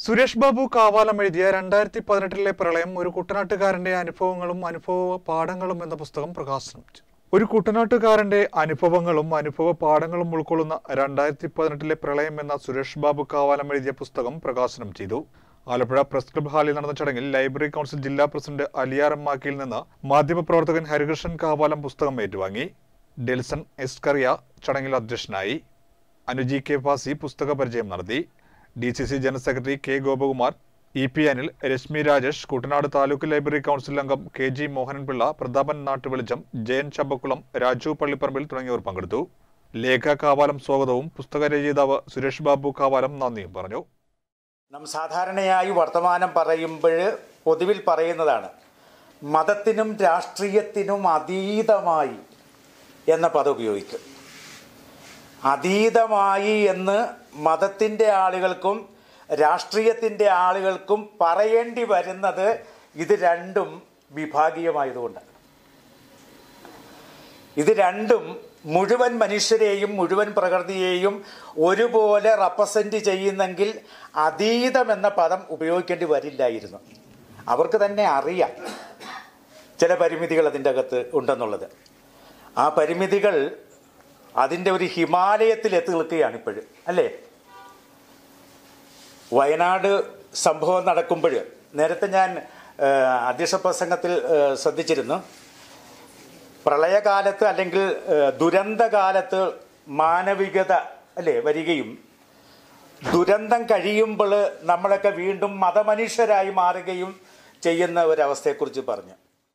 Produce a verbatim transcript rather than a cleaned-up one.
സുരേഷ് ബാബു കാവാലം എഴുതിയ രണ്ടായിരത്തി പതിനെട്ടിലെ പ്രളയം ഒരു കുട്ടനാട്ടുകാരന്റെ അനുഭവങ്ങളും അനുഭവ പാഠങ്ങളും എന്ന പുസ്തകം പ്രകാശനം ചെയ്തു. ഒരു കുട്ടനാട്ടുകാരന്റെ അനുഭവങ്ങളും അനുഭവ പാഠങ്ങളും ഉൾക്കൊള്ളുന്ന രണ്ടായിരത്തി പതിനെട്ടിലെ പ്രളയം എന്ന സുരേഷ് ബാബു കാവാലം എഴുതിയ പുസ്തകം പ്രകാശനം ചെയ്തു. ആലപ്പുഴ പ്രസ് ക്ലബ് ഹാളിൽ നടന്ന ചടങ്ങിൽ ലൈബ്രറി കൗൺസിൽ ജില്ലാ പ്രസിഡന്റ് അലിയാർ മാക്കിയിൽ നിന്ന് മാധ്യമപ്രവർത്തകൻ ഹരികൃഷ്ണൻ കാവാലം പുസ്തകം ഏറ്റുവാങ്ങി. ഡെൽസൺ എസ് കറിയ ചടങ്ങിൽ അധ്യക്ഷനായി. അനുജി കെ ഫാസി പുസ്തക പരിചയം നടത്തി. D C C general secretary K Gopakumar, E P Anil, Reshmi Rajesh, Kuttanad taluk library council അംഗം കെ ജി മോഹനൻപിള്ള, പ്രതാപൻ നാട്ടുവെളിച്ചം, ജയൻ ചമ്പക്കുളം, രാജു പള്ളിപ്പറമ്പിൽ തുടങ്ങിയവർ പങ്കെടുത്തു. ലേഖ കാവാലം സ്വാഗതവും പുസ്തക രചയിതാവ് സുരേഷ് ബാബു കാവാലം നന്ദിയും പറഞ്ഞു. നാം സാധാരണയായി വർത്തമാനം പറയുമ്പോൾ പൊതുവിൽ പറയുന്നതാണ് മതത്തിനും രാഷ്ട്രീയത്തിനും അതീതമായി എന്ന പദം ഉപയോഗിക്കും. അതീതമായി എന്ന് മതത്തിൻ്റെ ആളുകൾക്കും രാഷ്ട്രീയത്തിൻ്റെ ആളുകൾക്കും പറയേണ്ടി വരുന്നത് ഇത് രണ്ടും വിഭാഗീയമായതുകൊണ്ടാണ്. ഇത് രണ്ടും മുഴുവൻ മനുഷ്യരെയും മുഴുവൻ പ്രകൃതിയെയും ഒരുപോലെ റെപ്രസെൻ്റ് ചെയ്യുന്നെങ്കിൽ അതീതം എന്ന പദം ഉപയോഗിക്കേണ്ടി വരില്ലായിരുന്നു. അവർക്ക് തന്നെ അറിയാം ചില പരിമിതികൾ അതിൻ്റെ അകത്ത് ഉണ്ടെന്നുള്ളത്. ആ പരിമിതികൾ അതിൻ്റെ ഒരു ഹിമാലയത്തിൽ എത്തി നിൽക്കുകയാണ് ഇപ്പോഴും, അല്ലേ? വയനാട് സംഭവം നടക്കുമ്പോൾ നേരത്തെ ഞാൻ അധ്യക്ഷ പ്രസംഗത്തിൽ ശ്രദ്ധിച്ചിരുന്നു, പ്രളയകാലത്ത് അല്ലെങ്കിൽ ദുരന്തകാലത്ത് മാനവികത അല്ലേ വരികയും ദുരന്തം കഴിയുമ്പോൾ നമ്മളൊക്കെ വീണ്ടും മതമനുഷ്യരായി മാറുകയും ചെയ്യുന്ന ഒരവസ്ഥയെക്കുറിച്ച് പറഞ്ഞു.